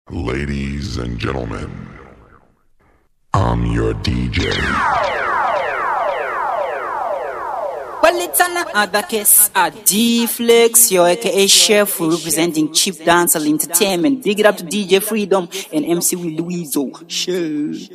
Ladies and gentlemen, I'm your DJ. Well, it's another case, a D-Flex, your aka Chef, representing Cheap Dancehall Entertainment. Big it up to DJ Freedom and MC Will Louiso. Sure.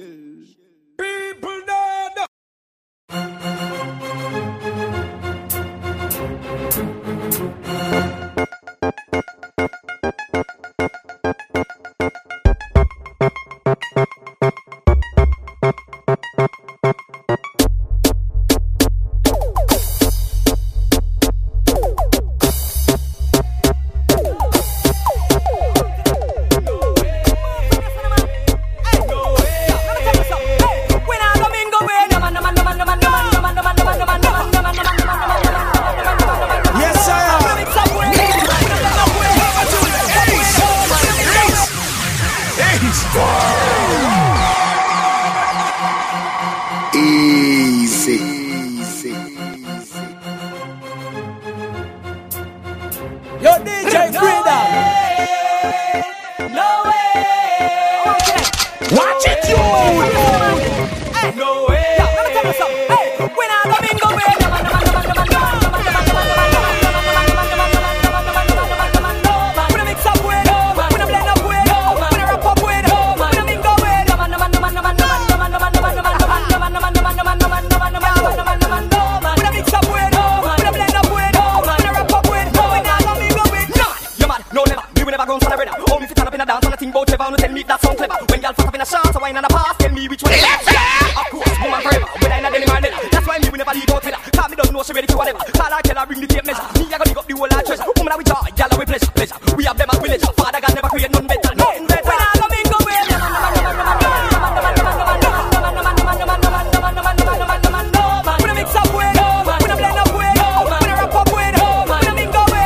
Yo, DJ Riddim. No way. Watch it, you. No way. Let me tell you something. Hey, when I come in, go away. When I mix up with, when I blend up with, when I rap up with, when I mix go with. When I mix up with, when I blend up with, when I rap up with, when I come in, go with. You mad? No, never. We will never go on celebrate. Oh, if you turn up in a dance, and I think about Trevor, no tell me that sound clever. When y'all fuck up in a shot, so wine and a pass, tell me which one is better. Of course, woman forever. When I not any man leather. That's why me will never leave out with her. Cause me don't know she ready for whatever. Call her, tell her, bring the tape measure. Me, I go dig up the whole lot treasure. Woman, we joy, y'all we pleasure, pleasure. We have them as villager. Father God never create none better, nothing better. When I come in, go away. When I mix up with, when I blend up with, when I rap up with, when I mix go with.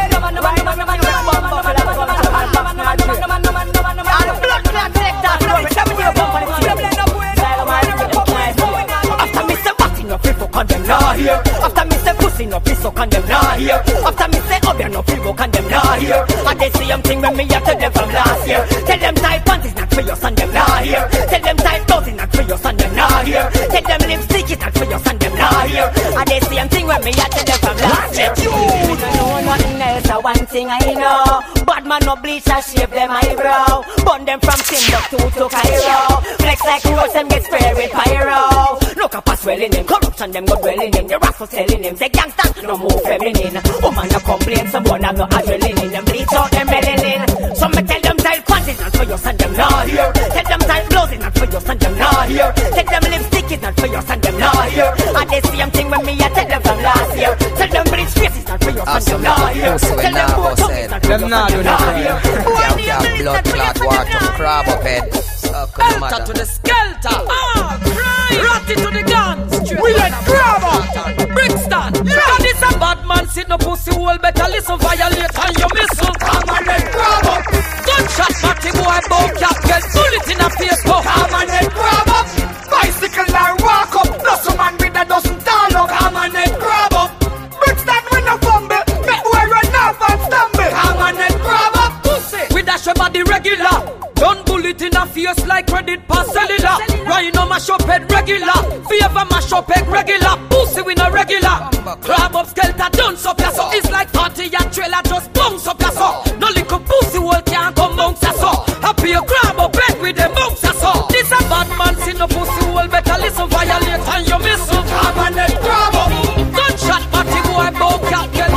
After me say batting no free for condemn nah here. After me say pussy no free so condemn nah here. After me say obia no free for condemn nah here. And they see them thing when me have to them from last year. Tell them tight pants is not for your son them nah here. Tell them tight clothes is not for your son them nah here. Tell them lipstick is not for your son them nah here. And they see them thing when me have to them from last year. You don't know nothing else. One thing I know, bad man no bleach and shave them eyebrow. Burn them from Timbuktu to Cairo. Flex like roads them get sprayed with pyro. Look up a swelling him, corruption them go dwelling him. The rascals telling him, say gangsters no more feminine. Woman no complain, someone have no adrenaline. Them bleach out them melanin. Some me tell them tight pants is not for your son them nah here. Tell them tight blouse is not for your son them nah here. Tell them lipstick is not for your son them nah here. And they see them thing when me I tell them from last year. Tell them bleach face is not for your son them nah here. Them nah do nothing. Can't blood clot walk to crab up head. Skelter to the skelter. Ratty to the guns. We let grab up. Brixton. And this a bad man sit no pussy hole. Better listen violate and you missile. Come and let grab up. Gunshot Matty boy bow cap. Get bullet in a face go. Come and let grab up. Bicycle and walk up. No some man with a dozen tall up. Come and let grab up. Brixton with no fumble. Make we run off and stumble. Come and let grab up. Pussy. We dash your body regular. Don't bullet in a face like credit pass cellular. Ryan no mash up head regular. Fever mash up head regular. Pussy we no regular. Grab up skelter done up ya so. It's like 40 and trailer just bounce up ya so. No little pussy hole can't come bounce ya so. Happy you grab up head with the bounce ya so. This a bad man see no pussy hole. Better listen violate and you miss up. Grab and then grab up. Gunshot Matty boy bow cat get.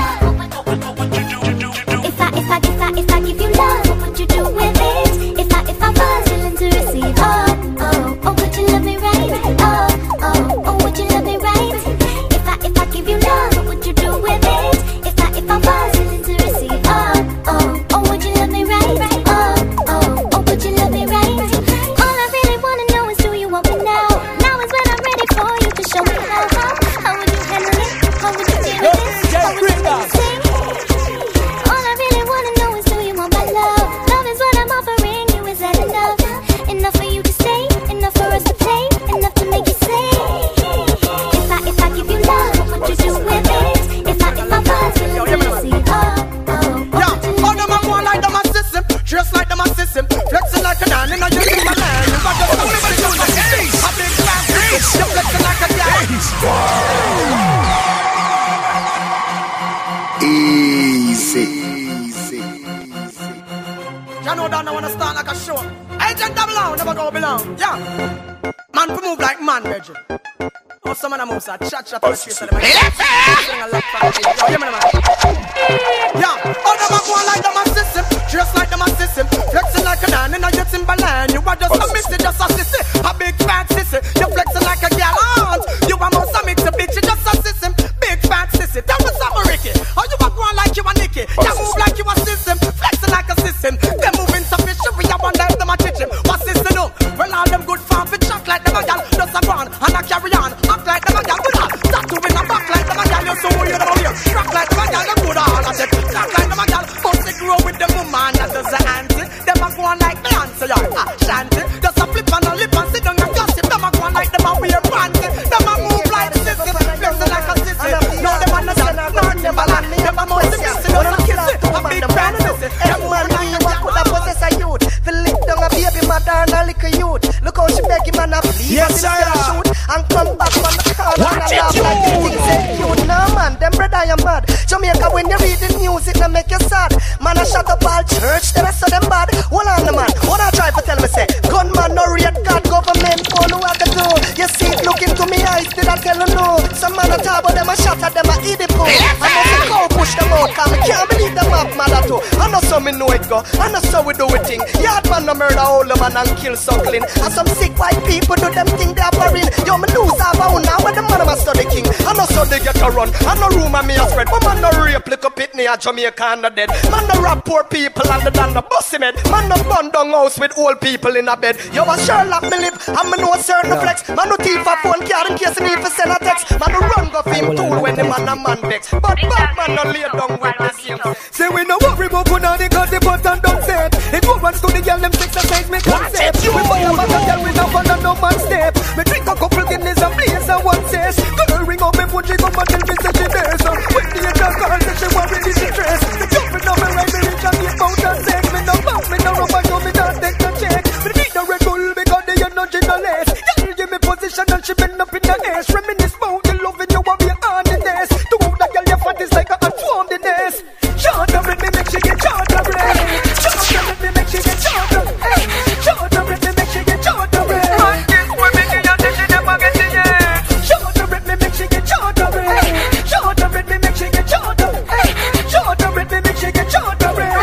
If I give you love, what would you do with it? If I was willing to receive, oh, would you love me right? Oh, would you love me right? If I give you love, what would you do with it? If I was willing to receive, oh, would you love me right? Oh, would you love me right? system. Flexing like a man, and I just in my land. You got just a big fat system. You're flexing like a guy. Easy. You know that I wanna start like a show. Agent double out, never go below. Yeah. Man, we move like man, Reggie. Oh, some of them moves are chat on the streets of the man. Yeah, all them are going like them a system. Just like them a system. Flexing like a man and I get Timberland. You are just a missy, just a sissy. A big fat sissy. You flexing like a gallant. You are most a mix a bitch, you just a system. Big fat sissy. Tell me something, Ricky. How you are going like you a Nicky? You move like you a system. Flexing like a system. They moving sufficient. We are wonder if them a teach him. What's this to know? Well, all them good farm fit shot like them a gal. Just a go on and a carry on. Act like them a gal. Good on. Tattoo in a back like them a gal. You so you don't hear. Rock like them a gal. You good all. I said, rock like them a gal. But they grow with them woman. That does the auntie. Them a go on like Beyonce. Shanty. Just a flip and a lip and sit down and gossip. Them a go on like them a wear panty. Them a move like the system. Flexing like a sissy. No, them a no stand. No, them a land. Them a most missy. No, them kiss it. A big fan sissy. Them man like a gal. Could have possess a youth. Feel lick down a baby mother and a little youth. Look how she beg him and a please. Yes, sir. Shoot and come back on the car and a laugh like the things say cute. Nah, man, them brother you mad. Jamaica, when you read the news, it no make you sad. Man, I shut up all church, then I saw them bad. Hold on, man. What I try to tell me, say, gunman, no red card, government, phone, who I can do? You see it, look into me eyes, did I tell you no? Some man a talk about them, a shot at them, a eat it cool. I must go push them out, cause I can't believe them up, mother too. I know so me know it go, I know so we do it thing. Yard man no murder all the man and kill suckling. And some sick white people do them thing they are foreign. Yo, me lose half a now when the man of a study king. I know so they get a run, I know room and me a spread. But man no rape, lick up it near Jamaica and the dead. Man no rob poor people and the dan no bust him head. Man no burn down house with old people in a bed. Yo, a Sherlock me lip, and me know certain flex. Man no thief a phone card in case he need to send a text. Man no run go film tool when the man a man vex. But bad man no lay down with the same. Say we no worry about put on the cause the button don't set. It opens to the girl them exercise me concept. We buy a bag of girl with a fun and no man step. Me drink a couple Guinness and blaze and one says. Gonna ring up me phone, she come and tell me say she there. So when the angel call, say she want me to she dress. The jumping on me right, me reach and get out and sex. Me no bounce, me no rub and me don't take no check. Me need no Red Bull because they are not generous. Girl give me position and she bend up in the ass. Reminisce about the loving you want me on the nest. To move that girl your fat is like a transform the nest. Shut up, let me make she get shut up, red. Shut up, let me make she get shut up. Shut up, let me make she get shut up, red. Man, this women in your she never get in it. Shut up, let me make she get shut up, red. Shut up, let me make she get shut up. Shut up, let me make she get shut up, red.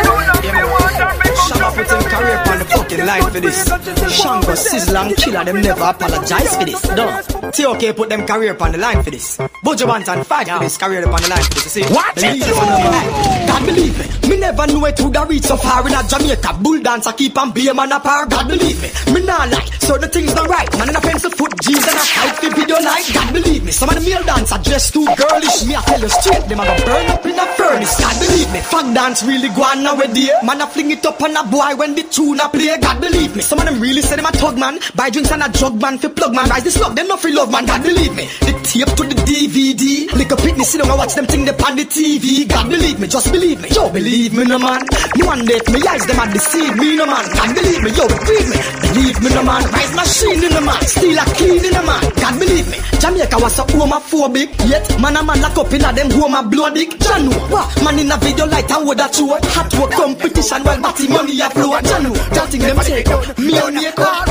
Shabba put him career on the fucking line for this. Shango, Sizzler and Killer, them never apologize for this. No, TOK put them career on the line for this. Buju Banton fight for this career on the line for this. You see? Watch it, God believe me. Me never knew it would have reached so far in a Jamaica. Bull dancer keep on being man apart. God believe me. Me not like so the things not right. Man in a pencil foot jeans and a tight fit video like. God believe me. Some of the male dancer dressed too girlish. Me I tell you straight, them a go burn up in a furnace. God believe me. Fag dance really go on nowadays. Man a fling it up on a boy when the tune a play. God believe me. Some of them really say them a thug man. Buy drinks and a drug man for plug man. Rise this love, them no free love man. God believe me. The tape to the DVD. Lick a picnic, sit down and watch them thing they on the TV. God believe me, just believe me. Yo, believe me no man. No one let me eyes them a deceive me no man. God believe me, yo, believe me. Believe me no man. Rise machine in the man. Steal a clean in the man. God believe me. Jamaica was so homophobic. Yet man a man lock up in a them home a bloody. Janu, man in a video light and wood a true. Hot work competition while batty money a flow. Janu, that thing them take out. Me on the car.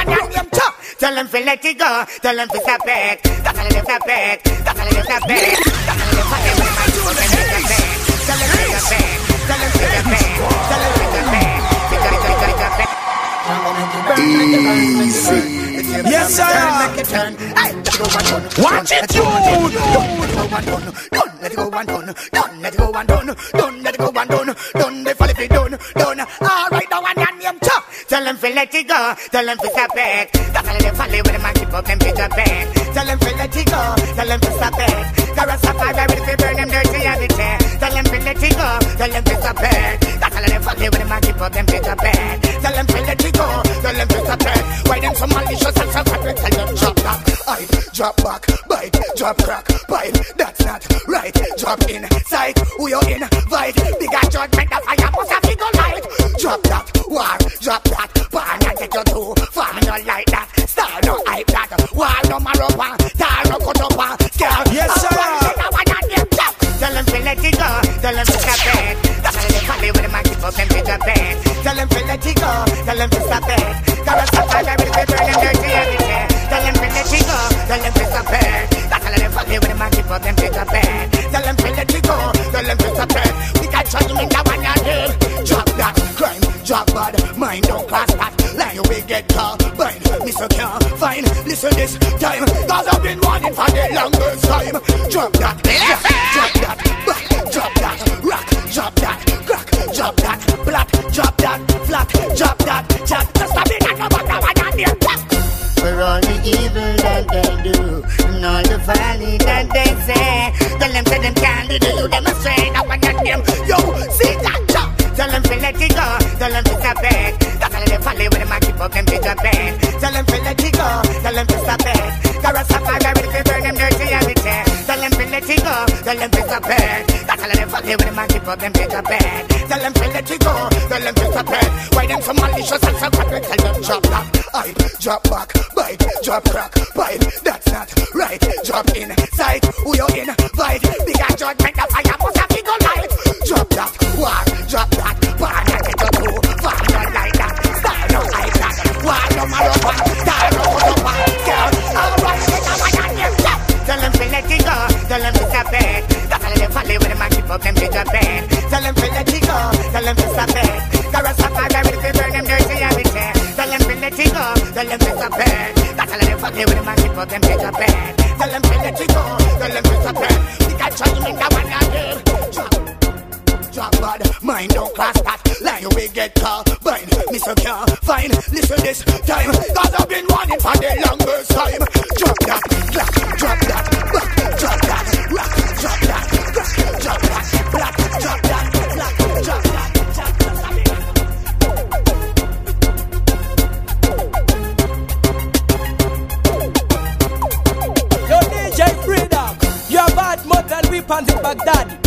Tell them to let it go. Tell them to stop it. That's all them stop it. That's all them stop it. That's all them fucking with my people. Tell them to stop it. Tell them to stop it. Tell them to stop it. Tell them to stop it. Easy. Yes, sir. Watch it, you. Let it go one done. Done. Let it go one done. Done. Let it go one done. Done. They fall if it done. Done. All right, now one and name chop. Tell them to let it go. Tell them to stop it. That's all them follow with them and keep up them to the bed. Tell them to let it go. Tell them to stop it. There are some fire ready to burn them dirty everything. Tell them to let it go. Tell them to stop it. That's all them follow with them and keep up them to the bed. Tell them to let it go. Tell them to stop it. Why them so malicious and so correct? Tell them drop back. I drop back. Bite. Drop crack. Bite. That's not right. Drop in sight. Who you invite? Bigger judgment. The fire must have to go light. Drop that. War. drop that. Born and get you too. Farm no like that. Star no hype that. Wall no marrow pan. Tar no cut up pan. Scare. Yes, sir. Tell them to let it go. Tell them to stop it. That's how they call it when the man keep up them to the bed. Tell them to let it go. Tell them to stop it. Gotta stop it. I will be burning dirty every day. Tell them to let it go. Tell them to stop it. That's how they call it when the man keep up them to the bed. Tell them to let it go. Tell them to stop it. We can try to make that one your head. Drop that crime. Drop bad. Mind don't cross that. Line we get caught. Bind. Me so can't find. Listen this time. Cause I've been wanting for the longest time. Drop that. Drop that. Back. Drop that. Rock. Drop that. Crack. Drop that. Black. Drop that. Flat. Drop that. Chat. Just stop it. I know what I want to hear. For all the evil that they do, and all the folly that they say, tell them to them can't do you demonstrate. I want them. Yo, see that jump. Tell them to let it go. Tell them to stop it. That's how they follow when the man keep up them to the bed. Tell them to let it go. Tell them to stop it. Cause I'm ready to burn them dirty every day. Tell them to let it go. Tell them to stop it. That's how they follow when the man keep up them to the bed. Tell them to let it go. Tell them to stop it. Why them so malicious and so crappy? Tell them drop that. I drop back. Bite. Drop crack. Bite. That's not right. Drop in. Sight. Who you in? Bite. Bigger judgment. The fire must have bigger light. Drop that. War. Drop that. Born and get you too. Farm not like that. Star no like that. War no marrow pan. Star no cut up pan. Girl. Alright. Tell them to let it go. Tell them to stop it. That's how they follow when the man keep up them to the bed. Tell them to let it go. Tell them to stop it. Cause I'm ready to burn them dirty every day. Tell them to let it go. Tell them to stop it. That's how they follow when the man keep up them to the bed. Tell them to let it go. Tell them to stop it. We can try to make that one again. Drop bad, mind don't cross that. Line we get caught, bind. Me so can't find. Listen this time. Cause I've been wanting for the longest time. Drop that, clap, drop that, back, drop that, rock, drop that, crack, drop that, black, drop that, black, drop that. Yo DJ Freedom, you're bad mother and we pan the Baghdad.